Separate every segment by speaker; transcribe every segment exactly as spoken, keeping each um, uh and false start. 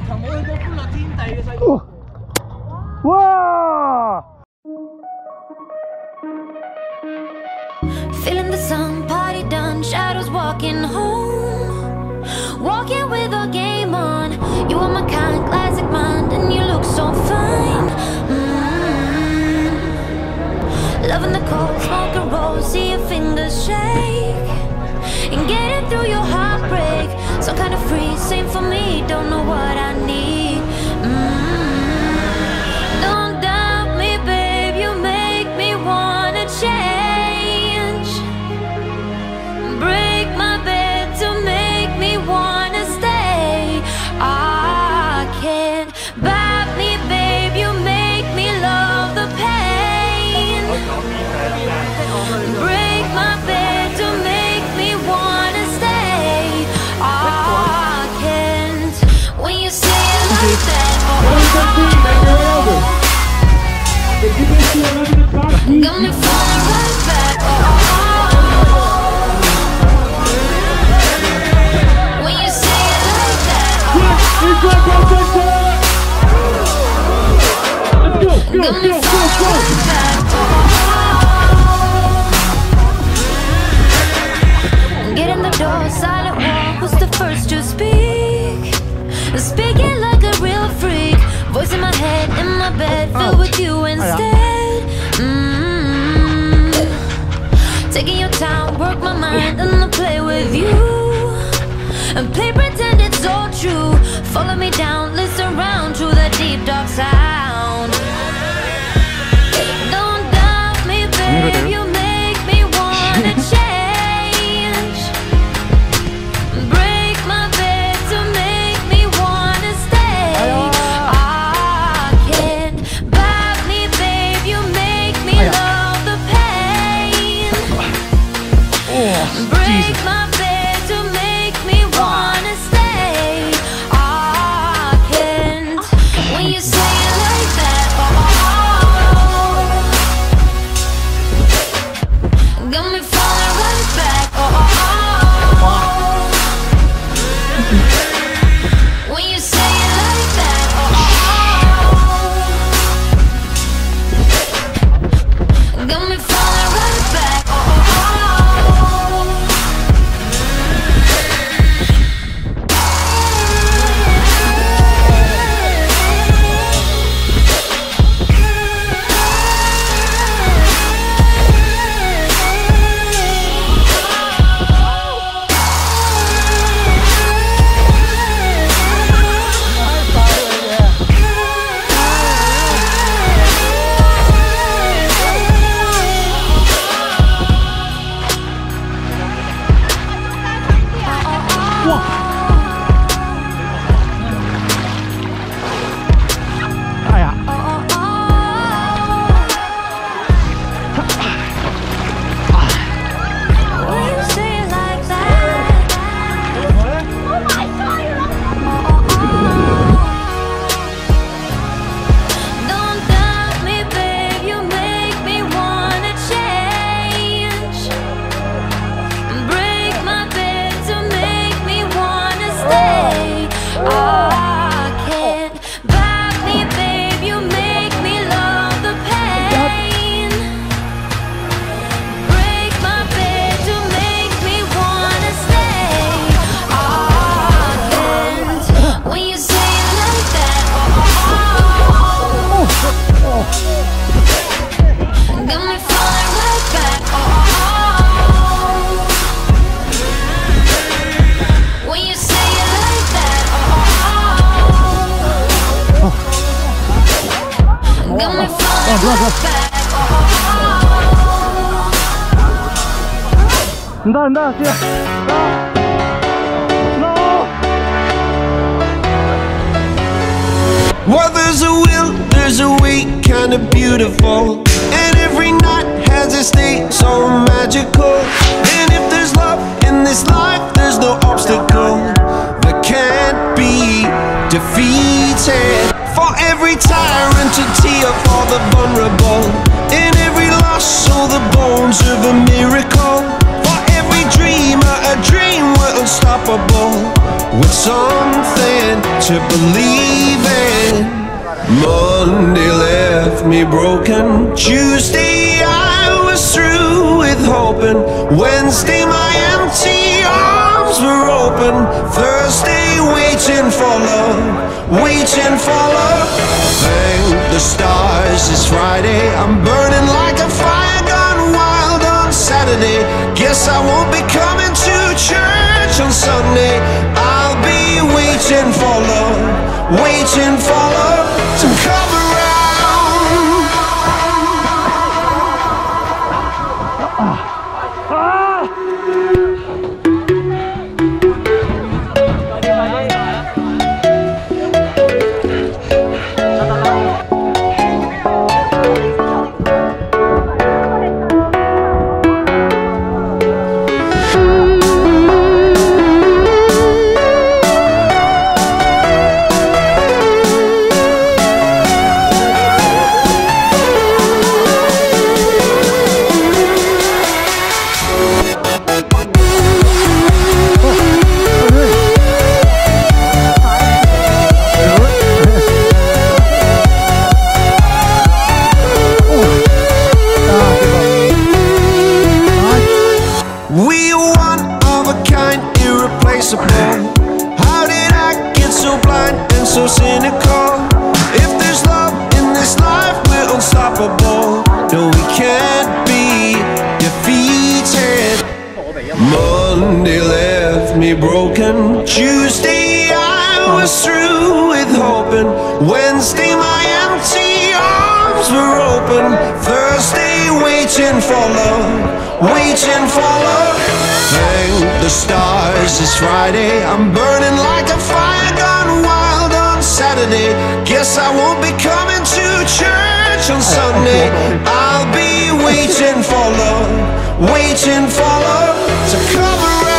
Speaker 1: Wow!
Speaker 2: Feeling the sun, party done, shadows walking home. Walking with a game on. You are my kind, classic mind, and you look so fine. Mm-hmm. Loving the cold, smoke and roll, see your fingers shake. And getting through your heartbreak, some kind of free, same for me, don't know what I need. Mm-hmm. Don't doubt me, babe, you make me wanna change. Break my bed to make me wanna stay. I can't bite me, babe, you make me love the pain. Break my bed to make me wanna stay. I can't. When you say it like that, oh, got me falling right back, oh, when you say it like that, oh, got me falling right back, oh. Get in the door, silent walk, who's the first to speak? Speaking like a real freak, voice in my head, in my bed, filled with you instead. Mm-hmm. Taking your time, work my mind, and I'll play with you. And play pretend it's all true. Follow me down, listen round to that deep dark sound. Don't doubt me, babe, you make me wanna change. Break my bed to make me wanna stay. I can't bite me, babe, you make me love the pain. Break my bed to make me wanna stay. I can't. When you say it like that, oh, got me falling right back, oh, when you say it like that, oh, got me falling right back, oh.
Speaker 1: Bentar, bentar, siap. No.
Speaker 3: Well, there's a will, there's a way, kinda beautiful. And every night has a state so magical. And if there's love in this life, there's no obstacle that can't be defeated. For every tyrant to tear for the vulnerable. In every loss, all the bones of a miracle. For every dreamer, a dream we're unstoppable. With something to believe it. Monday left me broken. Tuesday I was through with hoping. Wednesday my empty arms were open. Thursday waiting for love, waiting for love. Thank the stars it's Friday. I'm burning like a fire gone wild on Saturday. Guess I won't be coming to church on Sunday. I'll be waiting for love, waiting for love to come around. How did I get so blind and so cynical? If there's love in this life, we're unstoppable. No, we can't be defeated. Monday left me broken. Tuesday I was through with hoping. Wednesday my empty arms were open. Thursday waiting for love, waiting for love. Thank the stars it's Friday. I'm burning like a fire gone wild on Saturday. Guess I won't be coming to church on Sunday. I'll be waiting for love, waiting for love to come around.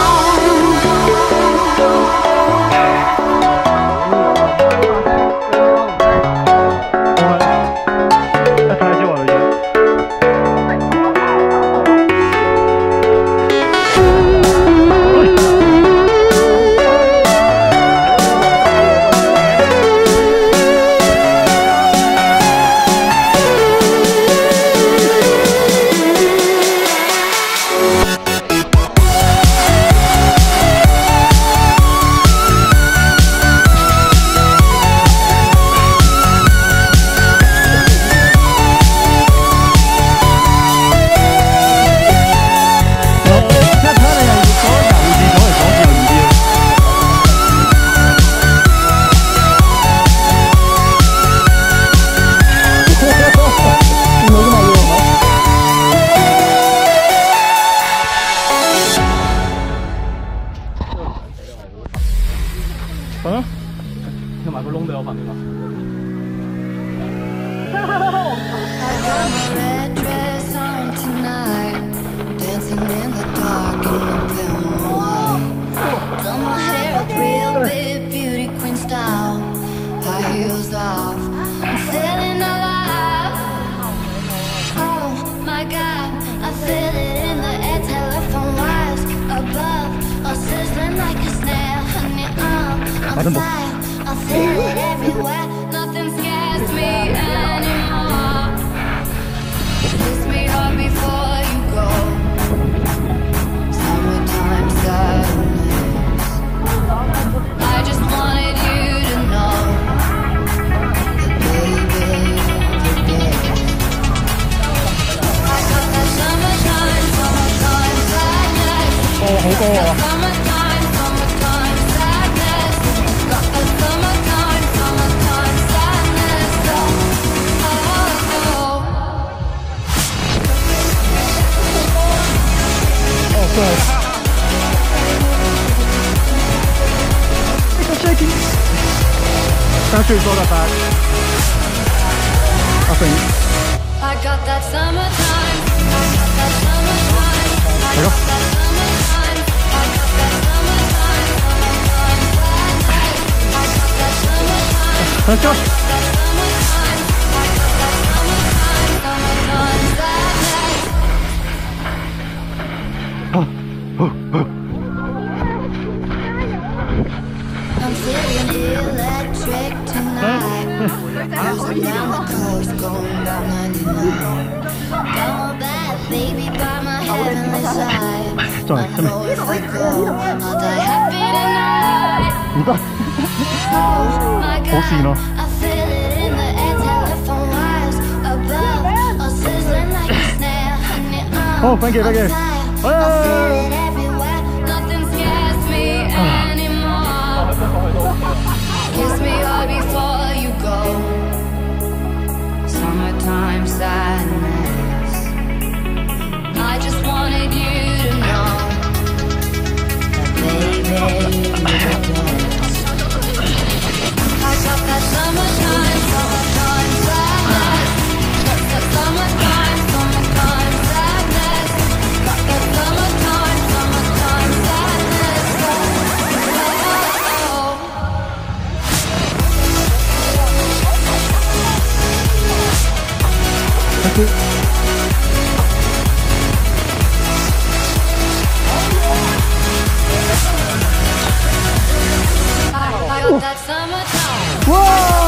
Speaker 2: I feel it everywhere, nothing scares me anymore. Kiss me hard before you go. Summertime sadness. I just wanted you to know that baby, today I got that summertime, summertime sadness. Summertime, summertime sadness. Got that summertime, summertime sadness. Oh, oh, oh.
Speaker 1: Oh, God. It's shaking. Can't shoot all that back. I think.
Speaker 2: I got that summertime. I got that summertime. I got that summertime. I got that summertime. Summertime sadness. I got that summertime.
Speaker 1: Let's go.
Speaker 2: I got that summertime. I got that summertime. Summertime sadness. I'm feeling ill. Cruising down the coast, going down ninety-nine. Got my bad baby by my heavenly side.
Speaker 1: Sorry,
Speaker 2: I know if I go, I'll die happy tonight. Oh my God, I feel it in the air, telephone wires above, all sizzling like a snare. Honey, I'm
Speaker 1: Oh, thank you, thank you.
Speaker 2: on fire. I feel it everywhere, nothing scares me anymore. Kiss me hard before you go. Summertime sadness. I just wanted you to know that baby, you're the best. I got that summertime, summertime sadness. Got that summertime, summertime sadness. Got that summertime, summertime sadness. Oh, oh, oh.
Speaker 1: Thank you.
Speaker 2: I got that summertime.
Speaker 1: Whoa!